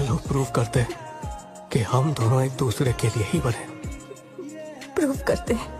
चलो प्रूव करते हैं कि हम दोनों एक दूसरे के लिए ही बने। प्रूव करते हैं।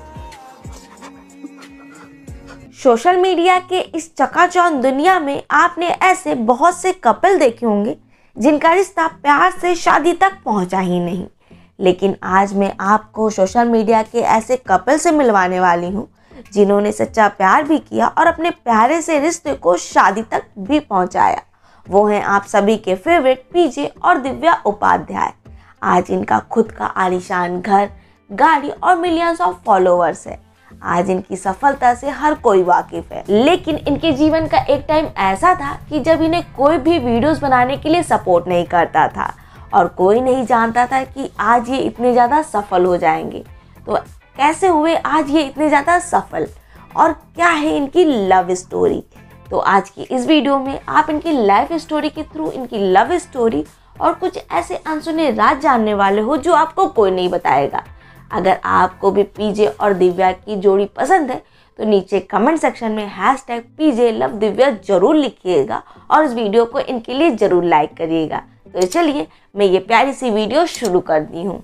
सोशल मीडिया के इस चकाचौंध दुनिया में आपने ऐसे बहुत से कपल देखे होंगे जिनका रिश्ता प्यार से शादी तक पहुंचा ही नहीं, लेकिन आज मैं आपको सोशल मीडिया के ऐसे कपल से मिलवाने वाली हूं जिन्होंने सच्चा प्यार भी किया और अपने प्यारे से रिश्ते को शादी तक भी पहुंचाया। वो हैं आप सभी के फेवरेट पीजे और दिव्या उपाध्याय। आज इनका खुद का आलीशान घर, गाड़ी और मिलियंस ऑफ फॉलोअर्स है। आज इनकी सफलता से हर कोई वाकिफ है, लेकिन इनके जीवन का एक टाइम ऐसा था कि जब इन्हें कोई भी वीडियोस बनाने के लिए सपोर्ट नहीं करता था और कोई नहीं जानता था कि आज ये इतने ज़्यादा सफल हो जाएंगे। तो कैसे हुए आज ये इतने ज़्यादा सफल और क्या है इनकी लव स्टोरी? तो आज की इस वीडियो में आप इनकी लाइफ स्टोरी के थ्रू इनकी लव स्टोरी और कुछ ऐसे अनसुने राज जानने वाले हो जो आपको कोई नहीं बताएगा। अगर आपको भी पीजे और दिव्या की जोड़ी पसंद है तो नीचे कमेंट सेक्शन में #PJ लव दिव्या जरूर लिखिएगा और इस वीडियो को इनके लिए जरूर लाइक करिएगा। तो चलिए मैं ये प्यारी सी वीडियो शुरू करती हूँ।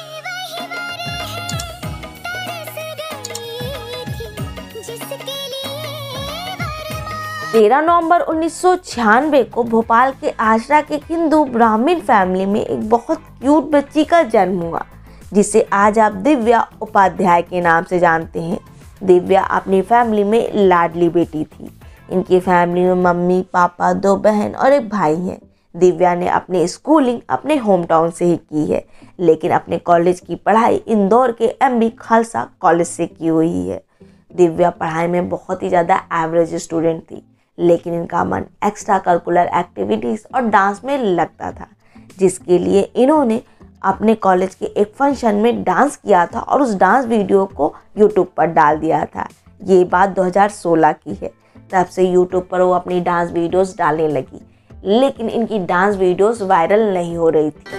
13 नवंबर 1996 को भोपाल के आसरा के हिंदू ब्राह्मण फैमिली में एक बहुत क्यूट बच्ची का जन्म हुआ जिसे आज आप दिव्या उपाध्याय के नाम से जानते हैं। दिव्या अपनी फैमिली में लाडली बेटी थी। इनकी फैमिली में मम्मी, पापा, 2 बहन और एक भाई हैं। दिव्या ने अपनी स्कूलिंग अपने होम टाउन से ही की है, लेकिन अपने कॉलेज की पढ़ाई इंदौर के MB खालसा कॉलेज से की हुई है। दिव्या पढ़ाई में बहुत ही ज़्यादा एवरेज स्टूडेंट थी, लेकिन इनका मन एक्स्ट्रा करिकुलर एक्टिविटीज़ और डांस में लगता था, जिसके लिए इन्होंने अपने कॉलेज के एक फंक्शन में डांस किया था और उस डांस वीडियो को यूट्यूब पर डाल दिया था। ये बात 2016 की है। तब से यूट्यूब पर वो अपनी डांस वीडियोस डालने लगी, लेकिन इनकी डांस वीडियोस वायरल नहीं हो रही थी।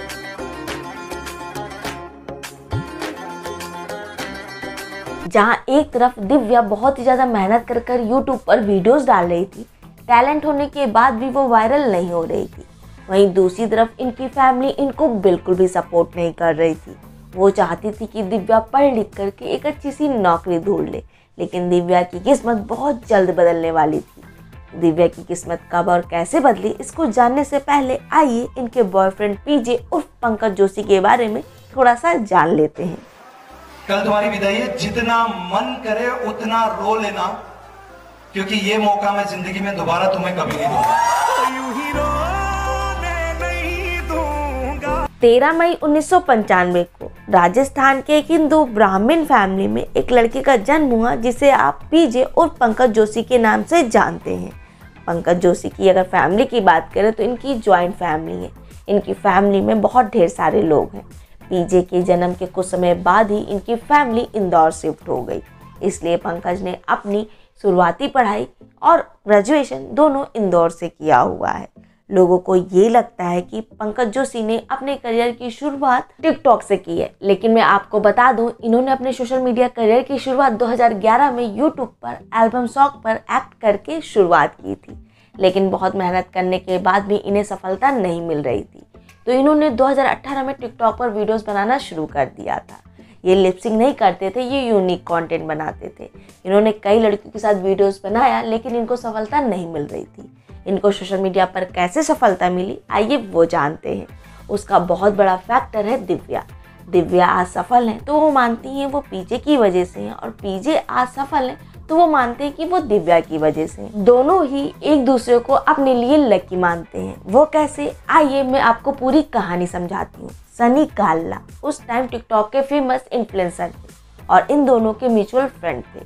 जहाँ एक तरफ दिव्या बहुत ही ज़्यादा मेहनत कर यूट्यूब पर वीडियोस डाल रही थी, टैलेंट होने के बाद भी वो वायरल नहीं हो रही थी, वहीं दूसरी तरफ इनकी फैमिली इनको बिल्कुल भी सपोर्ट नहीं कर रही थी। वो चाहती थी कि दिव्या पढ़ लिख करके एक अच्छी सी नौकरी ढूंढ ले, लेकिन दिव्या की किस्मत बहुत जल्द बदलने वाली थी। दिव्या की किस्मत कब और कैसे बदली, इसको जानने से पहले आइए इनके बॉयफ्रेंड पीजे उर्फ पंकज जोशी के बारे में थोड़ा सा जान लेते हैं। कल तुम्हारी विदाई है, जितना मन करे उतना रो लेना, क्योंकि ये मौका मैं जिंदगी में दोबारा तुम्हें कभी नहीं दूंगा। 13 मई 1995 को राजस्थान के एक हिंदू ब्राह्मण फैमिली में एक लड़के का जन्म हुआ जिसे आप पीजे और पंकज जोशी के नाम से जानते हैं। पंकज जोशी की अगर फैमिली की बात करें तो इनकी जॉइंट फैमिली है। इनकी फैमिली में बहुत ढेर सारे लोग हैं। पीजे के जन्म के कुछ समय बाद ही इनकी फैमिली इंदौर शिफ्ट हो गई, इसलिए पंकज ने अपनी शुरुआती पढ़ाई और ग्रेजुएशन दोनों इंदौर से किया हुआ है। लोगों को ये लगता है कि पंकज जोशी ने अपने करियर की शुरुआत टिकटॉक से की है, लेकिन मैं आपको बता दूं इन्होंने अपने सोशल मीडिया करियर की शुरुआत 2011 में यूट्यूब पर एल्बम सॉन्ग पर एक्ट करके शुरुआत की थी, लेकिन बहुत मेहनत करने के बाद भी इन्हें सफलता नहीं मिल रही थी, तो इन्होंने 2018 में टिकटॉक पर वीडियोस बनाना शुरू कर दिया था। ये लिपसिंग नहीं करते थे, ये यूनिक कंटेंट बनाते थे। इन्होंने कई लड़कियों के साथ वीडियोस बनाया, लेकिन इनको सफलता नहीं मिल रही थी। इनको सोशल मीडिया पर कैसे सफलता मिली, आइए वो जानते हैं। उसका बहुत बड़ा फैक्टर है दिव्या। दिव्या आज सफल हैं तो वो मानती हैं वो पीजे की वजह से हैं, और पीजे आज सफल हैं तो वो मानते हैं कि वो दिव्या की वजह से। दोनों ही एक दूसरे को अपने लिए लकी मानते हैं। वो कैसे, आइए मैं आपको पूरी कहानी समझाती हूँ। सनी काल्ला उस टाइम टिकटॉक के फेमस इन्फ्लुएंसर थे और इन दोनों के म्यूचुअल फ्रेंड थे।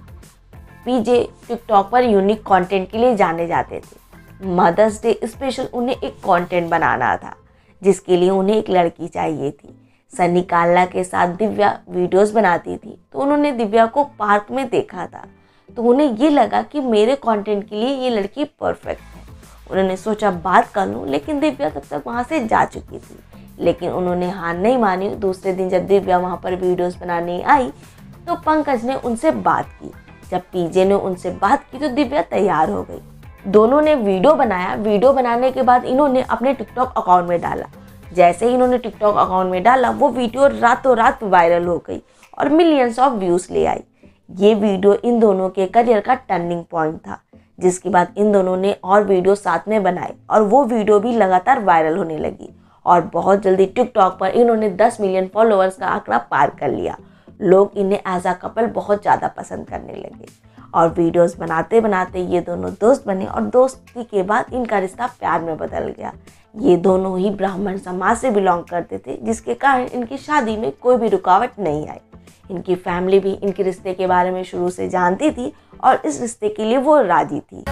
पीजे टिकटॉक पर यूनिक कंटेंट के लिए जाने जाते थे। मदर्स डे स्पेशल उन्हें एक कंटेंट बनाना था, जिसके लिए उन्हें एक लड़की चाहिए थी। सनी काल्ला के साथ दिव्या वीडियोस बनाती थी, तो उन्होंने दिव्या को पार्क में देखा था, तो उन्हें ये लगा कि मेरे कंटेंट के लिए ये लड़की परफेक्ट है। उन्होंने सोचा बात कर लूँ, लेकिन दिव्या तब तक वहाँ से जा चुकी थी, लेकिन उन्होंने हार नहीं मानी। दूसरे दिन जब दिव्या वहाँ पर वीडियोस बनाने आई तो पंकज ने उनसे बात की। जब पीजे ने उनसे बात की तो दिव्या तैयार हो गई। दोनों ने वीडियो बनाया। वीडियो बनाने के बाद इन्होंने अपने टिकटॉक अकाउंट में डाला, जैसे ही इन्होंने टिकटॉक अकाउंट में डाला वो वीडियो रातों रात वायरल हो गई और मिलियंस ऑफ व्यूज ले आई। ये वीडियो इन दोनों के करियर का टर्निंग पॉइंट था, जिसके बाद इन दोनों ने और वीडियो साथ में बनाए और वो वीडियो भी लगातार वायरल होने लगी और बहुत जल्दी टिकटॉक पर इन्होंने 10 मिलियन फॉलोअर्स का आंकड़ा पार कर लिया। लोग इन्हें एज अ कपल बहुत ज़्यादा पसंद करने लगे और वीडियोस बनाते बनाते ये दोनों दोस्त बने और दोस्ती के बाद इनका रिश्ता प्यार में बदल गया। ये दोनों ही ब्राह्मण समाज से बिलोंग करते थे, जिसके कारण इनकी शादी में कोई भी रुकावट नहीं आई। इनकी फैमिली भी इनके रिश्ते के बारे में शुरू से जानती थी और इस रिश्ते के लिए वो राजी थी।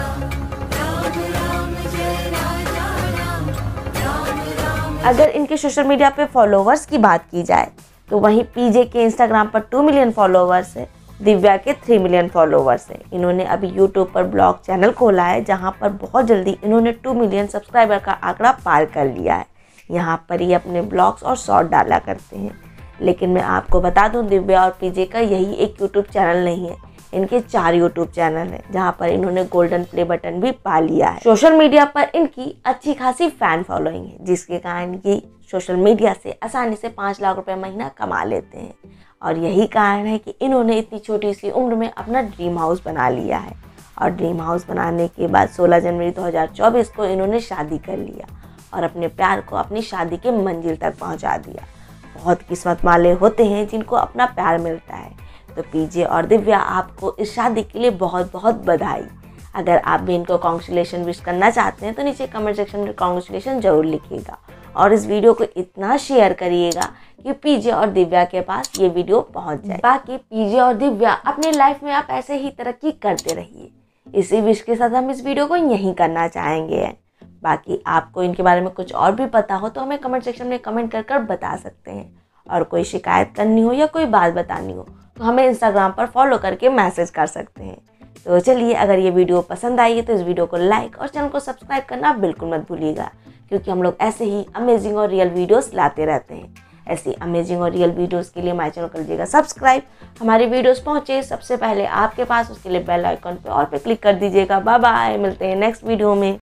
अगर इनके सोशल मीडिया पे फॉलोवर्स की बात की जाए तो वहीं पीजे के इंस्टाग्राम पर 2 मिलियन फॉलोवर्स है, दिव्या के 3 मिलियन फॉलोवर्स हैं। इन्होंने अभी यूट्यूब पर ब्लॉग चैनल खोला है, जहां पर बहुत जल्दी इन्होंने 2 मिलियन सब्सक्राइबर का आंकड़ा पार कर लिया है। यहां पर ये अपने ब्लॉग्स और शॉर्ट डाला करते हैं। लेकिन मैं आपको बता दूं, दिव्या और पीजे का यही एक यूट्यूब चैनल नहीं है, इनके 4 यूट्यूब चैनल हैं, जहां पर इन्होंने गोल्डन प्ले बटन भी पा लिया है। सोशल मीडिया पर इनकी अच्छी खासी फैन फॉलोइंग है, जिसके कारण ये सोशल मीडिया से आसानी से 5 लाख रुपए महीना कमा लेते हैं और यही कारण है कि इन्होंने इतनी छोटी सी उम्र में अपना ड्रीम हाउस बना लिया है। और ड्रीम हाउस बनाने के बाद 16 जनवरी 2024 को इन्होंने शादी कर लिया और अपने प्यार को अपनी शादी के मंजिल तक पहुंचा दिया। बहुत किस्मत वाले होते हैं जिनको अपना प्यार मिलता है। तो पीजे और दिव्या, आपको इस शादी के लिए बहुत बहुत बधाई। अगर आप भी इनको कांग्रेचुलेशन विश करना चाहते हैं तो नीचे कमेंट सेक्शन में कांग्रेचुलेशन जरूर लिखिएगा और इस वीडियो को इतना शेयर करिएगा कि पीजे और दिव्या के पास ये वीडियो पहुंच जाए। बाकी पीजे और दिव्या, अपनी लाइफ में आप ऐसे ही तरक्की करते रहिए। इसी विश के साथ हम इस वीडियो को यहीं करना चाहेंगे। बाकी आपको इनके बारे में कुछ और भी पता हो तो हमें कमेंट सेक्शन में कमेंट कर बता सकते हैं। और कोई शिकायत करनी हो या कोई बात बतानी हो तो हमें इंस्टाग्राम पर फॉलो करके मैसेज कर सकते हैं। तो चलिए, अगर ये वीडियो पसंद आई है तो इस वीडियो को लाइक और चैनल को सब्सक्राइब करना बिल्कुल मत भूलिएगा, क्योंकि हम लोग ऐसे ही अमेजिंग और रियल वीडियोस लाते रहते हैं। ऐसी अमेजिंग और रियल वीडियोस के लिए हमारे चैनल कर लीजिएगा सब्सक्राइब। हमारी वीडियोस पहुंचे सबसे पहले आपके पास, उसके लिए बेल आइकन पे ऑल पे क्लिक कर दीजिएगा। बाय बाय, मिलते हैं नेक्स्ट वीडियो में।